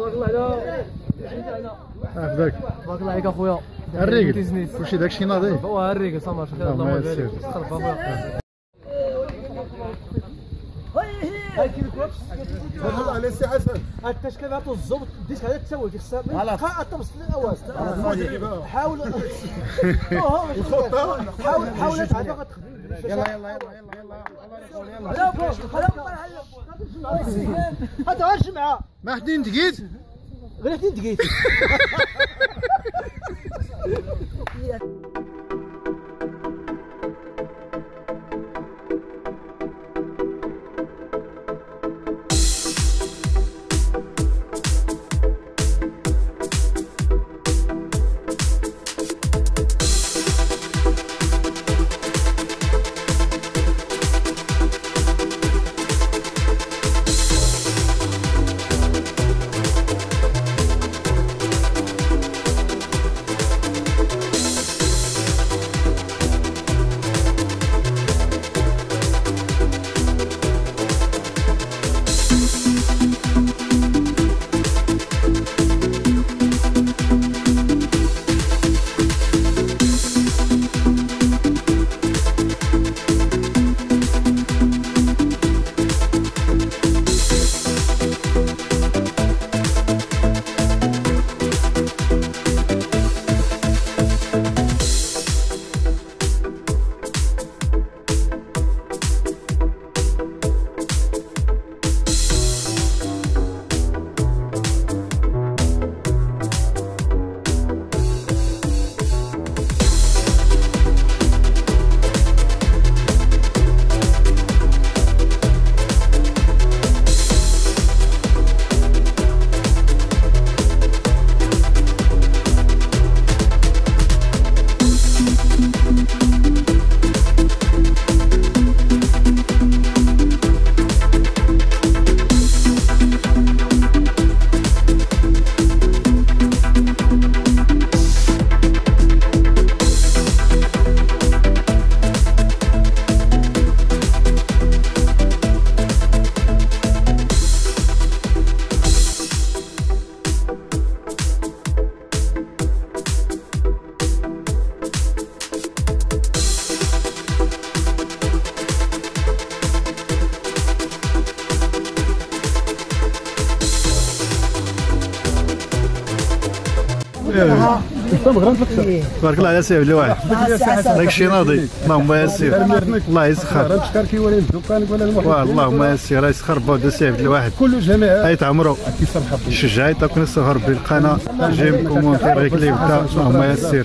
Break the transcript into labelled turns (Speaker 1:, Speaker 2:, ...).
Speaker 1: تبارك الله على
Speaker 2: عافاك.
Speaker 1: تبارك الله عليك اخويا.
Speaker 2: الريقل كلشي داكشي ناضي.
Speaker 1: هو الريقل صافي خير الله يبارك. خلف اخويا. هاي كيلو
Speaker 3: والله على السي حسن
Speaker 1: التشكيل عطو الزبط ديك هذا تسوي ديك الساعه بقى الطبس الاول حاول حاول تعرف
Speaker 3: يلا يلا
Speaker 1: هذا غير جمعه
Speaker 2: ما حدين دقيت
Speaker 1: غير حدين دقيت
Speaker 2: تبارك الله على سيف الواحد داكشي ناضي اللهم يسير الله يسخر اللهم يسير يسخر بعد سيف الواحد
Speaker 3: كل جماعه
Speaker 2: اي تعمروا شجعي تكون السهر بالقناه جيم كومونتير غير كلي بدا اللهم يسير